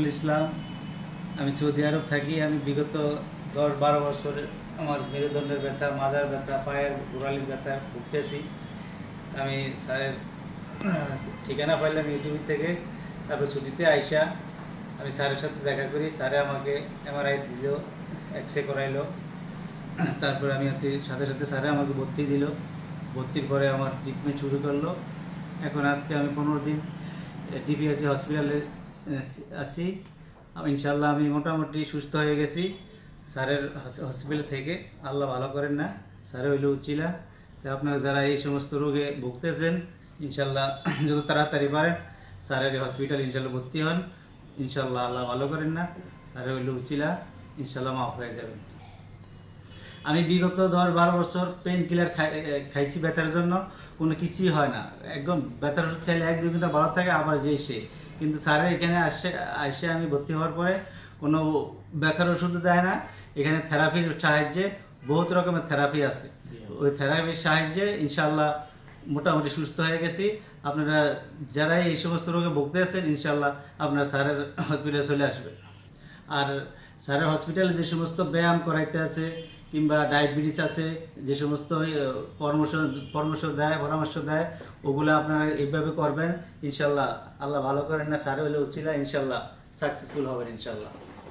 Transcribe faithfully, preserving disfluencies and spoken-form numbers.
আমিনুল ইসলাম। আমি সৌদি আরব থাকি। আমি বিগত দশ বারো বছর আমার মেরুদণ্ডের ব্যথা, মাজার ব্যথা, পায়ের গোড়ালির ব্যথা ভুগতেছি। আমি স্যারের ঠিকানা পাইলাম ইউটিউব থেকে। তারপর ছুটিতে আইসা আমি স্যারের সাথে দেখা করি। স্যারে আমাকে এমআরআই দিল, এক্স রে করাইলো। তারপরে আমি সাথে সাথে স্যারে আমাকে ভর্তি দিল। ভর্তির পরে আমার ট্রিটমেন্ট শুরু করলো। এখন আজকে আমি পনেরো দিন ডিপিএসসি হসপিটালে আছি। ইনশাল্লাহ আমি মোটামুটি সুস্থ হয়ে গেছি স্যারের হসপিটাল থেকে। আল্লাহ ভালো করেন না, স্যারে হইলে উচিলা। তো আপনারা যারা এই সমস্ত রোগে ভুগতেছেন, ইনশাল্লাহ যত তাড়াতাড়ি পারেন স্যারের হসপিটাল ইনশাল্লাহ ভর্তি হন। ইনশাল্লাহ আল্লাহ ভালো করেন না, স্যারে হইলে উচিলা, ইনশাল্লাহ মাফ হয়ে যাবেন। আমি বিগত দশ বারো বছর পেন কিলার খাইছি ব্যথার জন্য, কোনো কিছুই হয় না। একদম ব্যথার ওষুধ খাইলে এক দুই ঘন্টা ভালো থাকে, আবার যে সে। কিন্তু স্যারের এখানে আসে আসে আমি ভর্তি হওয়ার পরে কোনো ব্যথার ওষুধ দেয় না। এখানে থেরাপির সাহায্যে বহুত রকমের থেরাপি আছে। ওই থেরাপির সাহায্যে ইনশাল্লাহ মোটামুটি সুস্থ হয়ে গেছি। আপনারা যারাই এই সমস্ত রোগে ভুগতে আছেন, ইনশাল্লাহ আপনার স্যারের হসপিটালে চলে আসবে। আর স্যারের হসপিটালে যে সমস্ত ব্যায়াম করাইতে আছে কিংবা ডায়াবেটিস আছে, যে সমস্ত পরামর্শ পরামর্শ দেয় পরামর্শ দেয় ওগুলো আপনারা এইভাবে করবেন। ইনশাল্লাহ আল্লাহ ভালো করেন না, স্যারে হলে উচিলা, ইনশাল্লাহ সাকসেসফুল হবেন ইনশাল্লাহ।